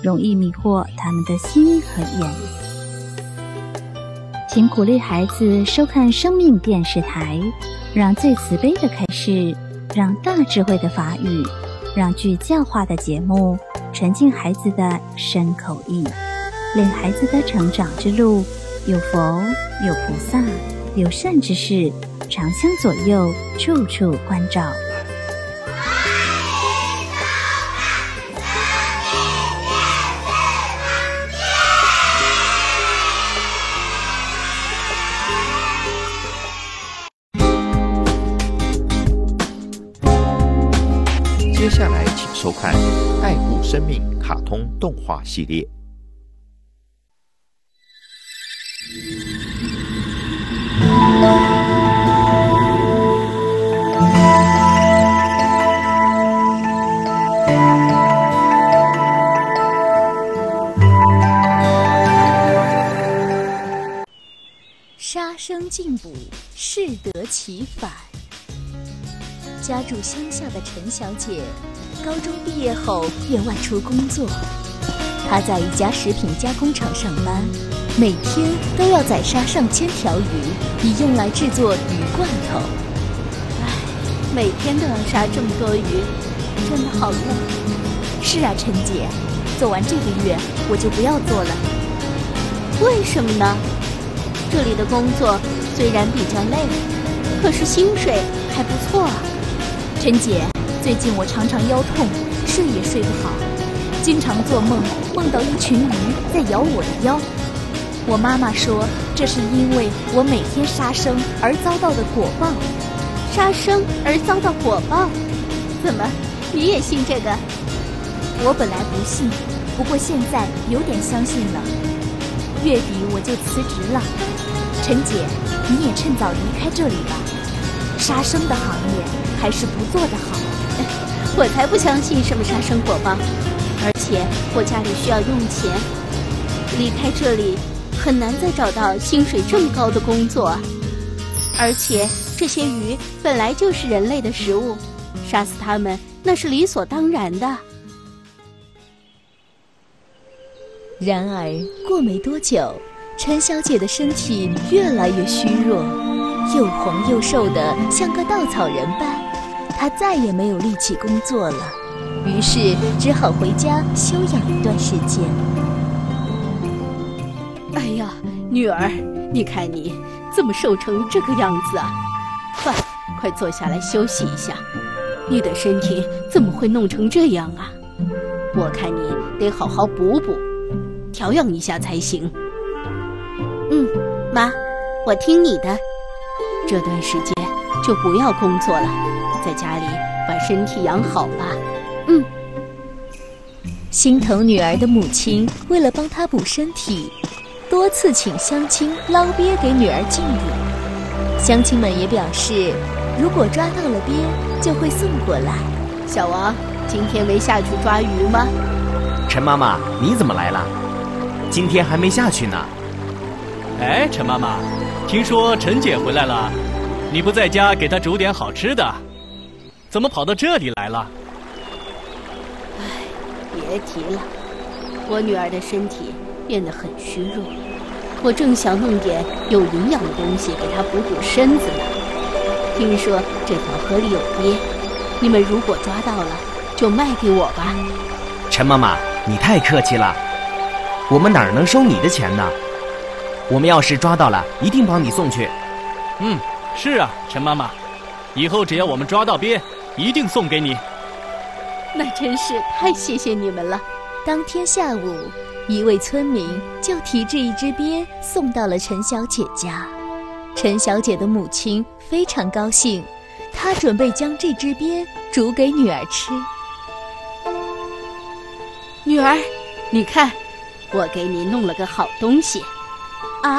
容易迷惑他们的心和眼。请鼓励孩子收看生命电视台，让最慈悲的开示，让大智慧的法语，让具教化的节目传进孩子的身口意，令孩子的成长之路有佛有菩萨有善知识常相左右，处处关照。 接下来请收看《爱护生命》卡通动画系列。 杀生进补，适得其反。家住乡下的陈小姐，高中毕业后便外出工作。她在一家食品加工厂上班，每天都要宰杀上千条鱼，以用来制作鱼罐头。 唉，每天都要杀这么多鱼，真的好累。 是啊，陈姐，做完这个月我就不要做了。 为什么呢？这里的工作虽然比较累，可是薪水还不错啊。 陈姐，最近我常常腰痛，睡也睡不好，经常做梦，梦到一群鱼在咬我的腰。我妈妈说，这是因为我每天杀生而遭到的果报。 杀生而遭到果报？怎么，你也信这个？ 我本来不信，不过现在有点相信了。月底我就辞职了。陈姐，你也趁早离开这里吧，杀生的行业还是不做的好。 我才不相信什么杀生果报，而且我家里需要用钱，离开这里很难再找到薪水这么高的工作。而且这些鱼本来就是人类的食物，杀死它们那是理所当然的。 然而过没多久，陈小姐的身体越来越虚弱，又黄又瘦的像个稻草人般，她再也没有力气工作了，于是只好回家休养一段时间。 哎呀，女儿，你看你怎么瘦成这个样子啊？快坐下来休息一下，你的身体怎么会弄成这样啊？我看你得好好补补，调养一下才行。妈，我听你的，这段时间就不要工作了，在家里把身体养好吧。 心疼女儿的母亲为了帮她补身体，多次请乡亲捞鳖给女儿敬礼。乡亲们也表示，如果抓到了鳖就会送过来。 小王，今天没下去抓鱼吗？ 陈妈妈，你怎么来了？今天还没下去呢。 哎，陈妈妈，听说陈姐回来了，你不在家给她煮点好吃的，怎么跑到这里来了？ 哎，别提了，我女儿的身体变得很虚弱，我正想弄点有营养的东西给她补补身子呢。听说这条河里有鳖，你们如果抓到了，就卖给我吧。 陈妈妈，你太客气了，我们哪能收你的钱呢？我们要是抓到了，一定帮你送去。 是啊，陈妈妈，以后只要我们抓到鳖，一定送给你。 那真是太谢谢你们了。 当天下午，一位村民就提着一只鳖送到了陈小姐家。陈小姐的母亲非常高兴，她准备将这只鳖煮给女儿吃。 女儿，你看，我给你弄了个好东西。啊，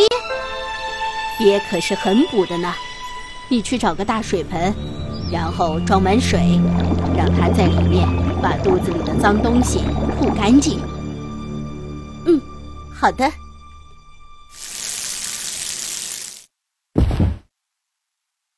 鳖可是很补的呢。你去找个大水盆，然后装满水，让它在里面把肚子里的脏东西吐干净。好的。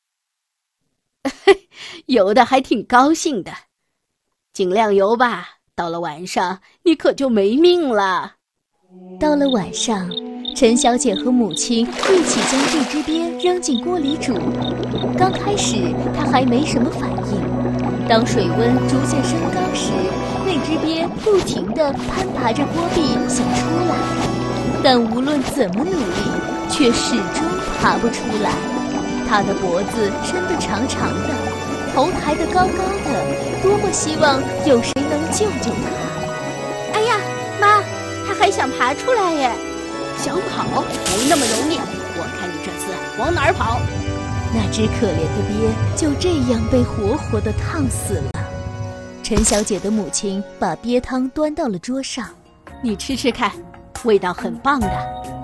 游的还挺高兴的，尽量游吧， 到了晚上，你可就没命了。 到了晚上，陈小姐和母亲一起将这只鳖扔进锅里煮。刚开始，它还没什么反应。当水温逐渐升高时，那只鳖不停地攀爬着锅壁想出来，但无论怎么努力，却始终爬不出来。它的脖子伸得长长的，头抬得高高的，多么希望有谁能救救它！ 哎呀，妈，它还想爬出来耶！想跑没那么容易，我看你这次往哪儿跑？ 那只可怜的鳖就这样被活活地烫死了。陈小姐的母亲把鳖汤端到了桌上， 你吃吃看，味道很棒的。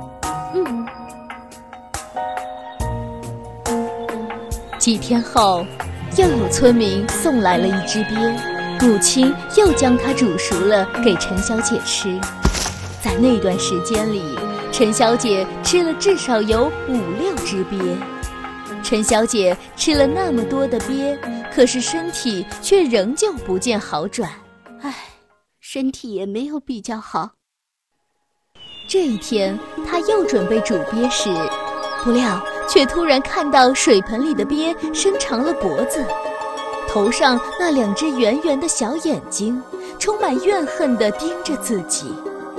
几天后，又有村民送来了一只鳖，母亲又将它煮熟了给陈小姐吃。在那段时间里，陈小姐吃了至少有5-6只鳖。陈小姐吃了那么多的鳖，可是身体却仍旧不见好转。 唉，身体也没有比较好。 这一天，她又准备煮鳖时，不料却突然看到水盆里的鳖伸长了脖子，头上那2只圆圆的小眼睛充满怨恨地盯着自己。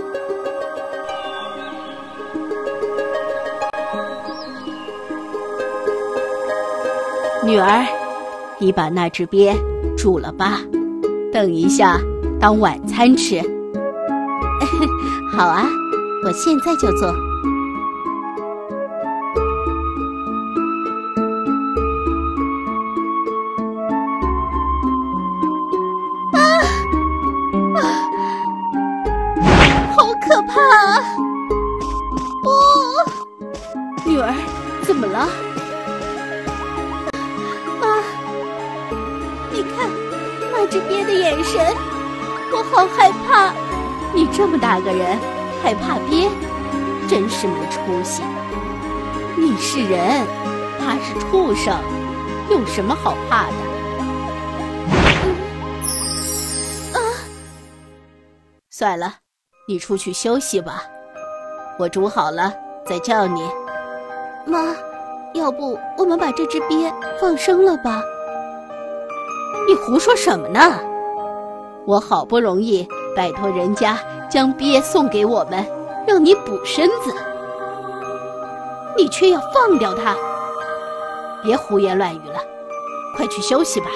女儿，你把那只鳖煮了吧，等一下当晚餐吃。好啊，我现在就做。好可怕啊！女儿，怎么了？你看那只鳖的眼神，我好害怕。你这么大个人还怕鳖，真是没出息。你是人，它是畜生，有什么好怕的？算了，你出去休息吧，我煮好了再叫你。妈，要不我们把这只鳖放生了吧？你胡说什么呢？我好不容易拜托人家将鳖送给我们，让你补身子，你却要放掉它。别胡言乱语了，快去休息吧。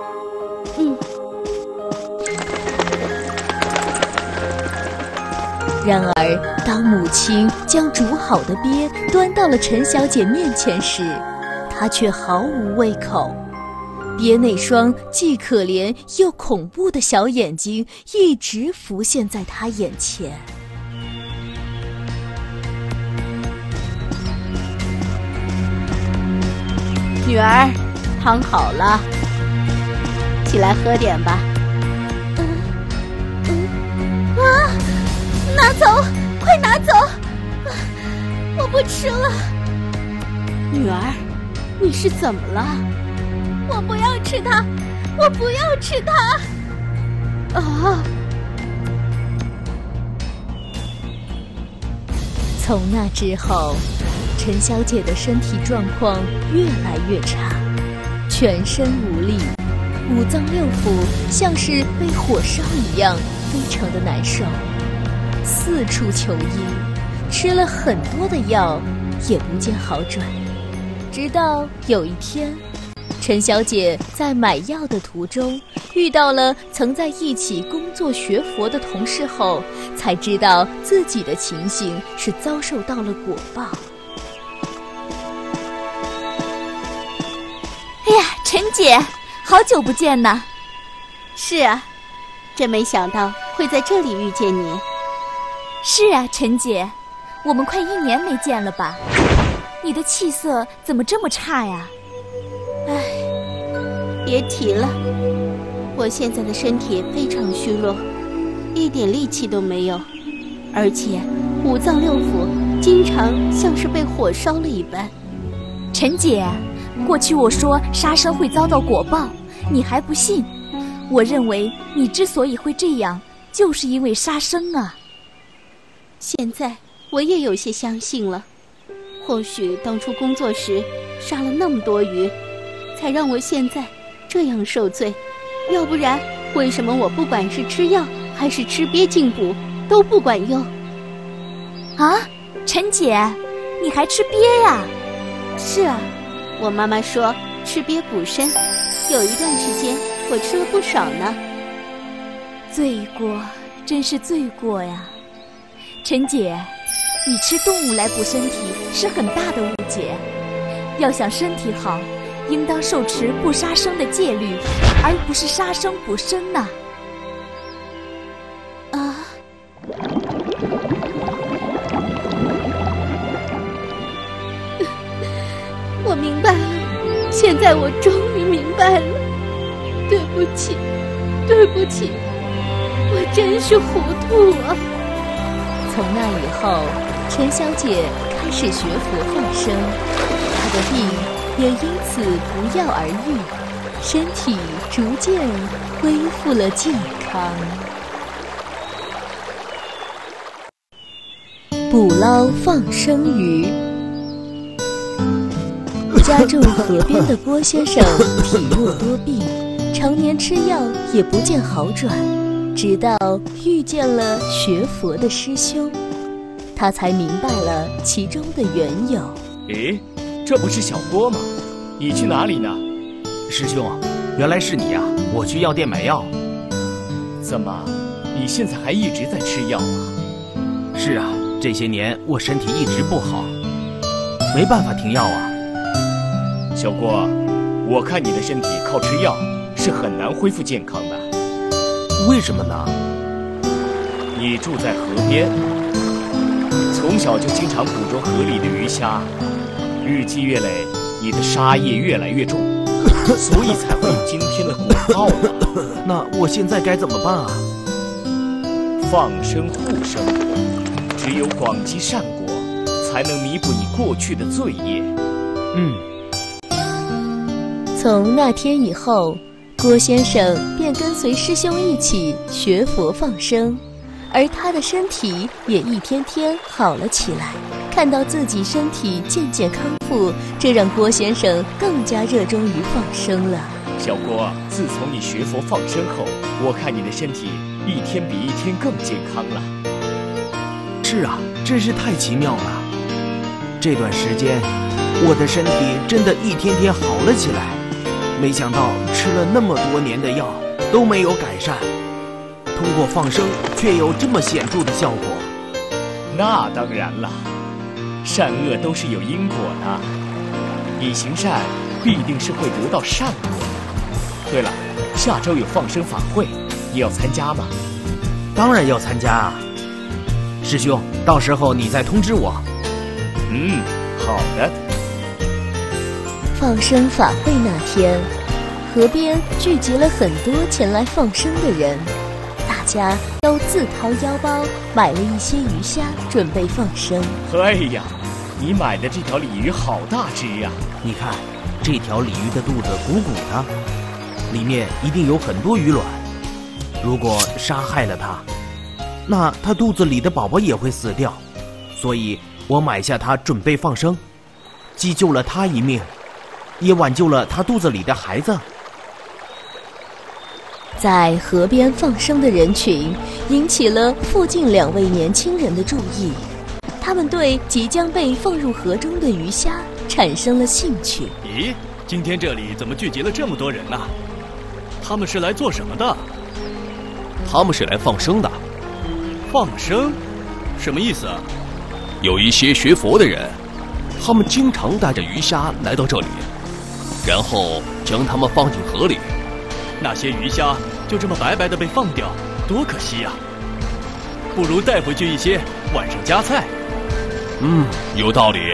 然而，当母亲将煮好的鳖端到了陈小姐面前时，她却毫无胃口。鳖那双既可怜又恐怖的小眼睛一直浮现在她眼前。 女儿，汤好了，起来喝点吧。拿走，快拿走！我不吃了。女儿，你是怎么了？我不要吃它，我不要吃它！啊！ 从那之后，陈小姐的身体状况越来越差，全身无力，5脏6腑像是被火烧一样，非常的难受，四处求医，吃了很多的药，也不见好转。直到有一天，陈小姐在买药的途中遇到了曾在一起工作学佛的同事后，才知道自己的情形是遭受到了果报。 哎呀，陈姐，好久不见呐！ 是啊，真没想到会在这里遇见你。 是啊，陈姐，我们快1年没见了吧？你的气色怎么这么差呀？ 唉，别提了，我现在的身体非常虚弱，一点力气都没有，而且5脏6腑经常像是被火烧了一般。 陈姐，过去我说杀生会遭到果报，你还不信。我认为你之所以会这样， 就是因为杀生啊。 现在我也有些相信了，或许当初工作时杀了那么多鱼，才让我现在这样受罪。要不然，为什么我不管是吃药还是吃鳖进补都不管用？ 啊，陈姐，你还吃鳖呀？ 是啊，我妈妈说吃鳖补身，有一段时间我吃了不少呢。 罪过，真是罪过呀！陈姐，你吃动物来补身体是很大的误解。要想身体好，应当受持不杀生的戒律，而不是杀生补身呐。 我明白了，现在我终于明白了。对不起，对不起，我真是糊涂啊。 从那以后，陈小姐开始学佛放生，她的病也因此不药而愈，身体逐渐恢复了健康。捕捞放生鱼。家住河边的郭先生体弱多病，常年吃药也不见好转，直到遇见了学佛的师兄，他才明白了其中的缘由。 诶，这不是小郭吗？你去哪里呢？ 师兄，原来是你呀！我去药店买药。 怎么，你现在还一直在吃药啊？ 是啊，这些年我身体一直不好，没办法停药啊。 小郭，我看你的身体靠吃药是很难恢复健康的。 为什么呢？ 你住在河边，从小就经常捕捉河里的鱼虾，日积月累，你的杀业越来越重，所以才会有今天的果报嘛。 那我现在该怎么办啊？ 放生护生，只有广积善果，才能弥补你过去的罪业。 从那天以后，郭先生便跟随师兄一起学佛放生，而他的身体也一天天好了起来。看到自己身体渐渐康复，这让郭先生更加热衷于放生了。 小郭，自从你学佛放生后，我看你的身体一天比一天更健康了。 是啊，真是太奇妙了。这段时间，我的身体真的一天天好了起来。没想到吃了那么多年的药都没有改善，通过放生却有这么显著的效果。 那当然了，善恶都是有因果的，你行善必定是会得到善果。对了，下周有放生法会，你要参加吗？ 当然要参加啊！师兄，到时候你再通知我。 好的。 放生法会那天，河边聚集了很多前来放生的人，大家都自掏腰包买了一些鱼虾，准备放生。 哎呀，你买的这条鲤鱼好大只呀！ 你看，这条鲤鱼的肚子鼓鼓的，里面一定有很多鱼卵。如果杀害了它，那它肚子里的宝宝也会死掉。所以我买下它准备放生，既救了它一命，也挽救了他肚子里的孩子。 在河边放生的人群引起了附近2位年轻人的注意，他们对即将被放入河中的鱼虾产生了兴趣。 咦，今天这里怎么聚集了这么多人呢？他们是来做什么的？ 他们是来放生的。 放生？什么意思啊？ 有一些学佛的人，他们经常带着鱼虾来到这里，然后将它们放进河里。 那些鱼虾就这么白白的被放掉，多可惜呀！不如带回去一些，晚上加菜。 有道理。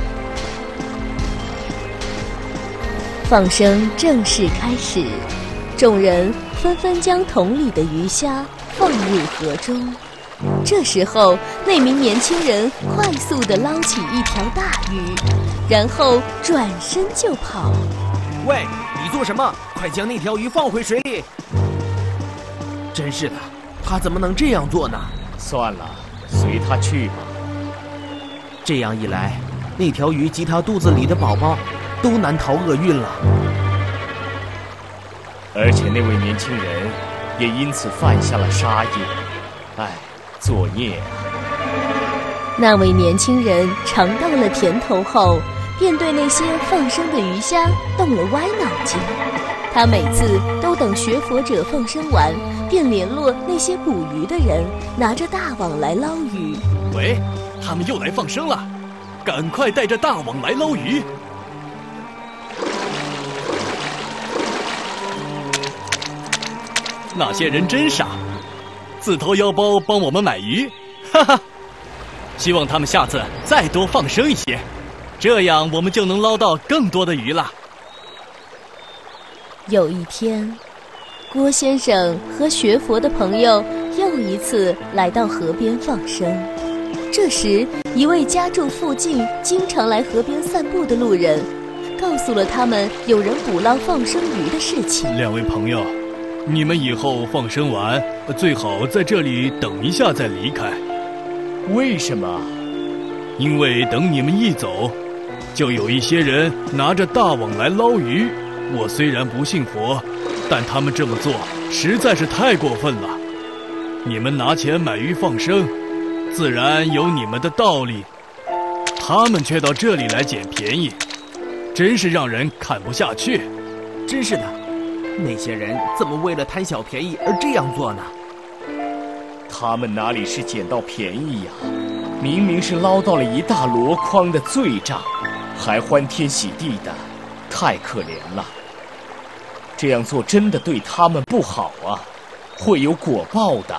放生正式开始，众人纷纷将桶里的鱼虾放入河中。这时候，那名年轻人快速地捞起一条大鱼，然后转身就跑。 喂，你做什么？快将那条鱼放回水里！真是的， 他怎么能这样做呢？ 算了，随他去吧。 这样一来，那条鱼及它肚子里的宝宝都难逃厄运了。 而且那位年轻人也因此犯下了杀业，唉，作孽啊！ 那位年轻人尝到了甜头后，便对那些放生的鱼虾动了歪脑筋。他每次都等学佛者放生完，便联络那些捕鱼的人，拿着大网来捞鱼。 喂，他们又来放生了，赶快带着大网来捞鱼。那些人真傻，自掏腰包帮我们买鱼，哈哈！希望他们下次再多放生一些，这样我们就能捞到更多的鱼了。 有一天，郭先生和学佛的朋友又一次来到河边放生。这时，一位家住附近、经常来河边散步的路人，告诉了他们有人捕捞放生鱼的事情。 两位朋友，你们以后放生完，最好在这里等一下再离开。 为什么？ 因为等你们一走，就有一些人拿着大网来捞鱼。我虽然不信佛，但他们这么做实在是太过分了。你们拿钱买鱼放生，自然有你们的道理，他们却到这里来捡便宜，真是让人看不下去。 真是的，那些人怎么为了贪小便宜而这样做呢？ 他们哪里是捡到便宜呀？明明是捞到了一大箩筐的罪账，还欢天喜地的，太可怜了。这样做真的对他们不好啊，会有果报的。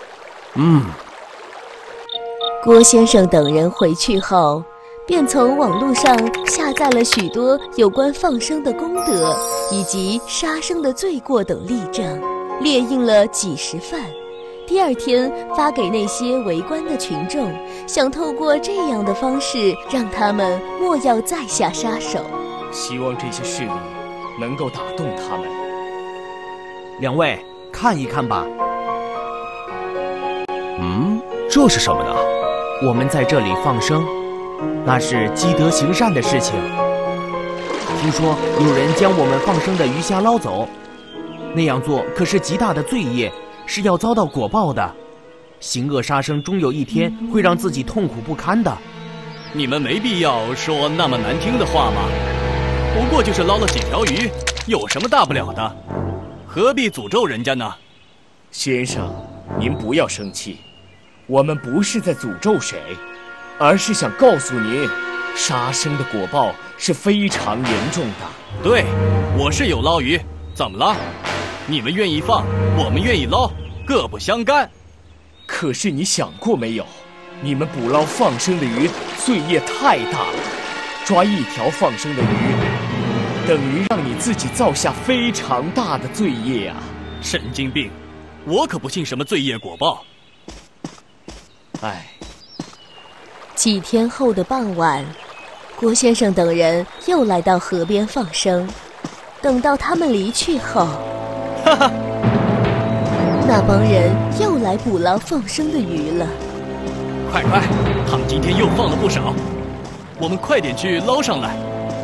郭先生等人回去后，便从网络上下载了许多有关放生的功德以及杀生的罪过等例证，列印了几十份。第二天发给那些围观的群众，想透过这样的方式让他们莫要再下杀手。 希望这些势力能够打动他们。 两位看一看吧。 这是什么呢？ 我们在这里放生，那是积德行善的事情。听说有人将我们放生的鱼虾捞走，那样做可是极大的罪业，是要遭到果报的。行恶杀生终有一天会让自己痛苦不堪的。 你们没必要说那么难听的话嘛，不过就是捞了几条鱼，有什么大不了的？何必诅咒人家呢？ 先生，您不要生气，我们不是在诅咒谁，而是想告诉您，杀生的果报是非常严重的。 对，我是有捞鱼，怎么了？你们愿意放，我们愿意捞，各不相干。 可是你想过没有，你们捕捞放生的鱼罪业太大了，抓一条放生的鱼，等于让你自己造下非常大的罪业啊！ 神经病，我可不信什么罪业果报。 唉。 几天后的傍晚，郭先生等人又来到河边放生。等到他们离去后， 哈哈， 那帮人又来捕捞放生的鱼了。 快，他们今天又放了不少，我们快点去捞上来。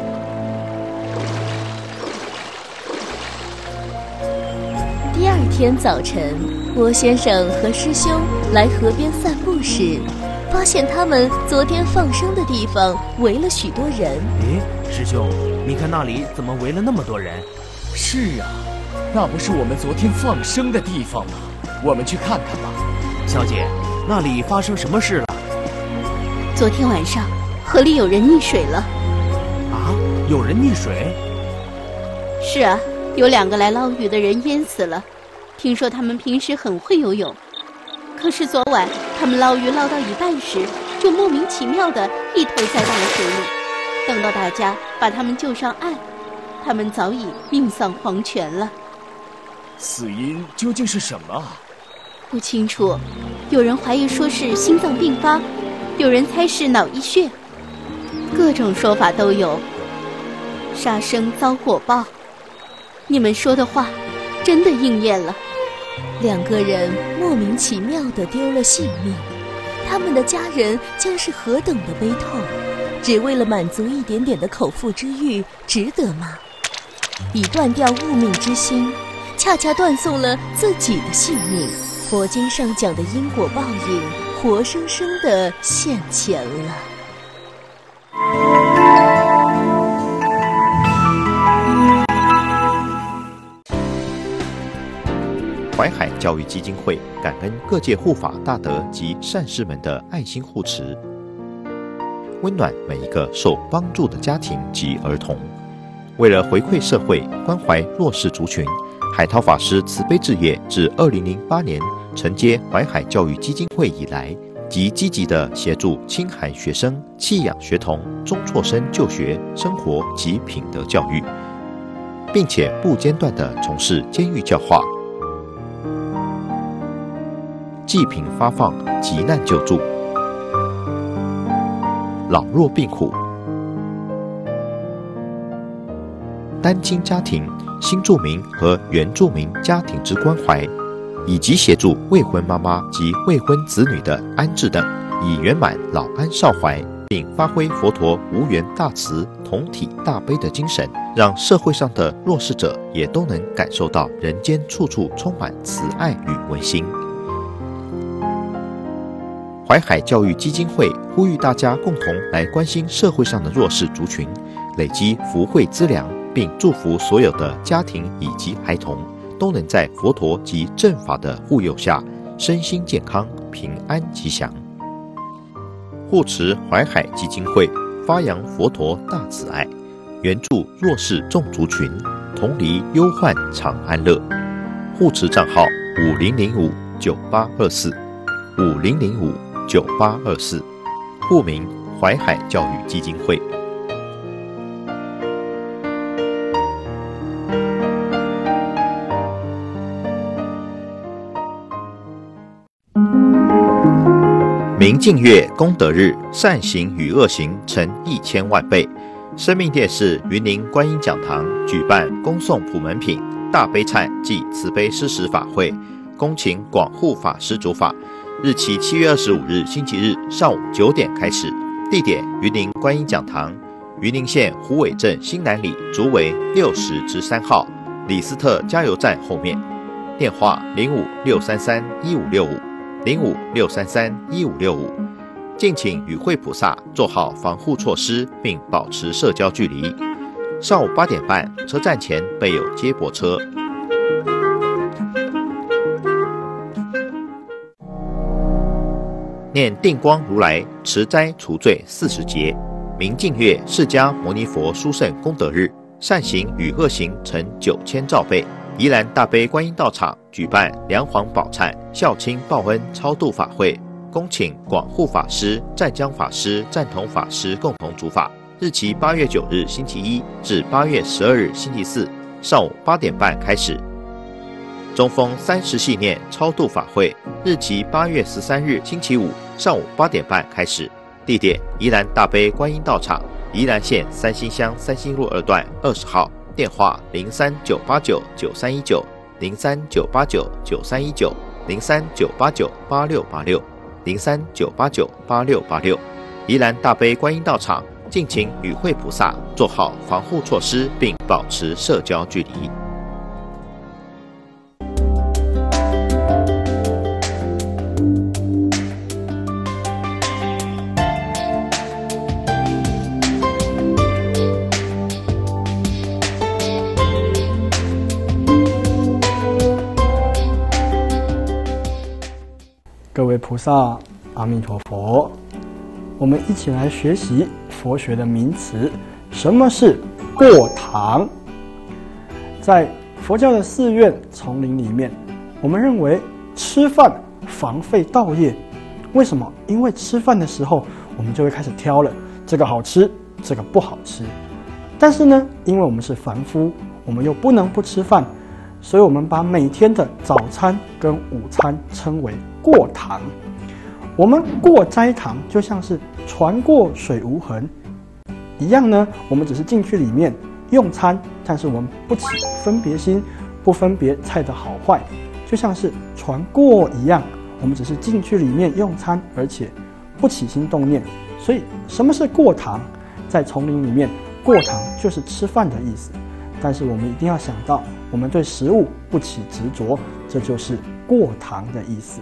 第二天早晨，郭先生和师兄来河边散步时，发现他们昨天放生的地方围了许多人。 师兄，你看那里怎么围了那么多人？ 是啊，那不是我们昨天放生的地方吗？我们去看看吧。 小姐，那里发生什么事了？ 昨天晚上河里有人溺水了。 啊，有人溺水？ 是啊，有2个来捞鱼的人淹死了。听说他们平时很会游泳，可是昨晚他们捞鱼捞到一半时，就莫名其妙的一头栽到了水里。等到大家把他们救上岸，他们早已命丧黄泉了。 死因究竟是什么？ 不清楚，有人怀疑说是心脏病发，有人猜是脑溢血，各种说法都有。杀生遭果报，你们说的话真的应验了。 2个人莫名其妙地丢了性命，他们的家人将是何等的悲痛，只为了满足一点点的口腹之欲，值得吗？以断掉物命之心，恰恰断送了自己的性命。佛经上讲的因果报应，活生生地现前了。 淮海教育基金会感恩各界护法大德及善士们的爱心护持，温暖每一个受帮助的家庭及儿童。为了回馈社会，关怀弱势族群，海涛法师慈悲置业自2008年承接淮海教育基金会以来，即积极地协助清寒学生、弃养学童、中辍生就学、生活及品德教育，并且不间断地从事监狱教化、济贫发放、急难救助、老弱病苦、单亲家庭、新住民和原住民家庭之关怀，以及协助未婚妈妈及未婚子女的安置等，以圆满老安少怀，并发挥佛陀无缘大慈、同体大悲的精神，让社会上的弱势者也都能感受到人间处处充满慈爱与温馨。淮海教育基金会呼吁大家共同来关心社会上的弱势族群，累积福慧资粮，并祝福所有的家庭以及孩童都能在佛陀及正法的护佑下，身心健康、平安吉祥。护持淮海基金会，发扬佛陀大慈爱，援助弱势众族群，同离忧患常安乐。护持账号5005-9824，5005-9824，户名淮海教育基金会。明净月功德日，善行与恶行成1000万倍。生命电视云林观音讲堂举办恭送普门品大悲忏暨慈悲施食法会，恭请广护法师主法。日期7月25日星期日上午9点开始，地点云林观音讲堂，云林县虎尾镇新南里竹围60-3号李斯特加油站后面。电话05-633-1565，05-633-1565。敬请与会菩萨做好防护措施，并保持社交距离。上午8点半，车站前备有接驳车。念定光如来持斋除罪40节，明净月释迦牟尼佛殊胜功德日，善行与恶行成9000兆倍。宜兰大悲观音道场举办梁皇宝忏孝亲报恩超度法会，恭请广护法师、湛江法师、赞同法师共同主法。日期8月9日星期一至8月12日星期四，上午8点半开始。中风30系念超度法会，日期8月13日星期五上午8点半开始。地点宜兰大悲观音道场，宜兰县三星乡三星路2段20号。电话03-989-9319，03-989-8686，03-989-8686。宜兰大悲观音道场，敬请与会菩萨做好防护措施，并保持社交距离。 各位菩萨，阿弥陀佛！我们一起来学习佛学的名词。什么是过堂？在佛教的寺院丛林里面，我们认为吃饭防废道业。为什么？因为吃饭的时候，我们就会开始挑了，这个好吃，这个不好吃。但是呢，因为我们是凡夫，我们又不能不吃饭，所以我们把每天的早餐跟午餐称为过堂。我们过斋堂就像是船过水无痕一样呢，我们只是进去里面用餐，但是我们不起分别心，不分别菜的好坏， 就像是船过一样，我们只是进去里面用餐，而且不起心动念。所以什么是过堂？在丛林里面，过堂就是吃饭的意思。但是我们一定要想到，我们对食物不起执着，这就是过堂的意思。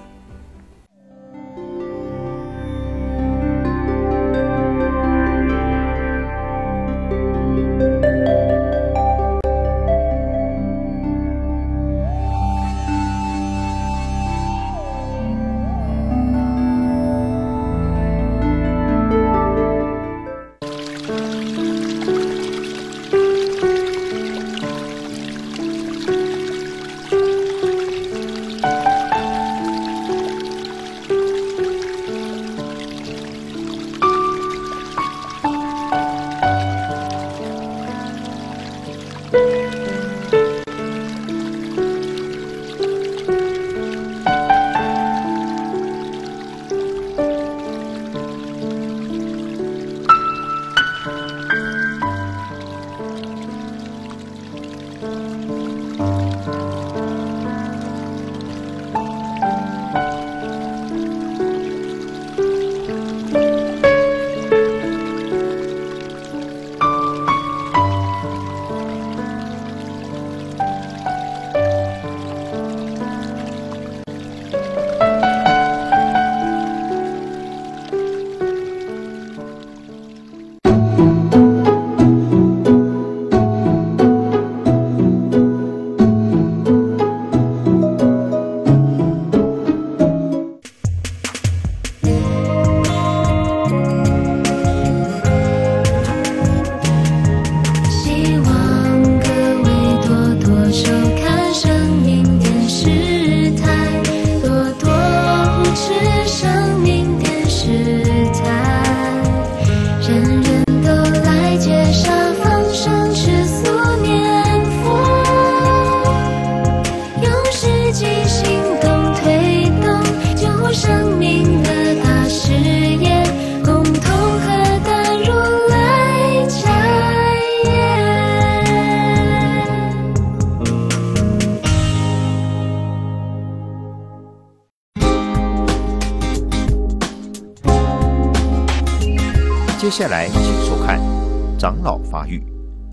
接下来请收看《长老发育》。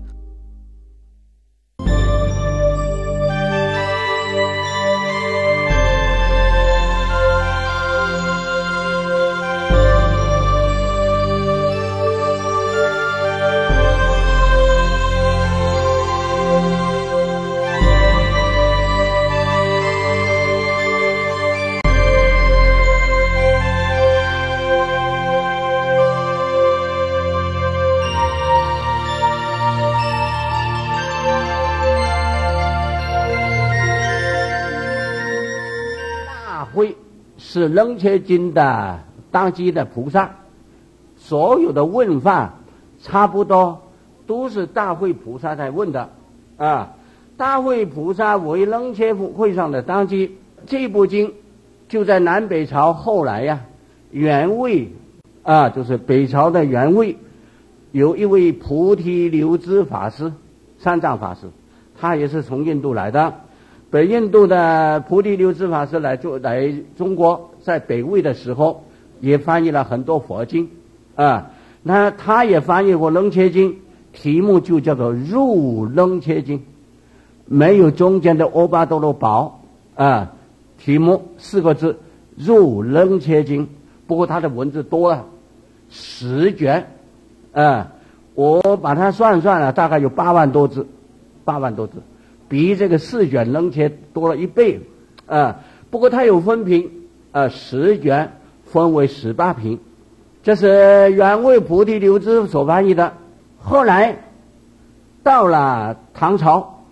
是楞伽经的当机的菩萨，所有的问法差不多都是大慧菩萨在问的啊。大慧菩萨为楞伽会上的当机，这部经就在南北朝后来呀，元魏啊，就是北朝的元魏，有一位菩提流支法师，三藏法师，他也是从印度来的。北印度的菩提流支法师来中国，在北魏的时候也翻译了很多佛经啊。那他也翻译过楞伽经，题目就叫做入楞伽经，没有中间的欧巴多罗宝啊。题目4个字，入楞伽经。不过他的文字多了，10卷啊，我把它算了，大概有8万多字，8万多字。比这个4卷楞伽多了1倍啊！不过它有分评，10卷分为18品，这是元魏菩提流支所翻译的。后来到了唐朝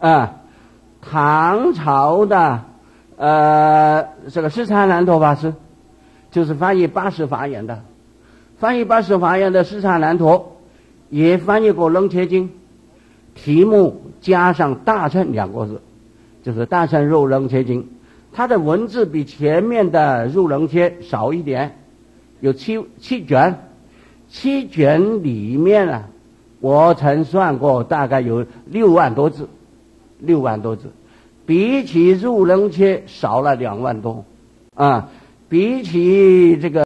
唐朝的这个释迦难陀法师，就是翻译80法言的，翻译80法言的释迦难陀也翻译过楞伽经。题目加上大乘2个字，就是大乘入楞伽经。它的文字比前面的入楞伽少一点，有7卷，7卷里面呢，我曾算过大概有6万多字，6万多字。 比起入人切少了2万多，啊，比起这个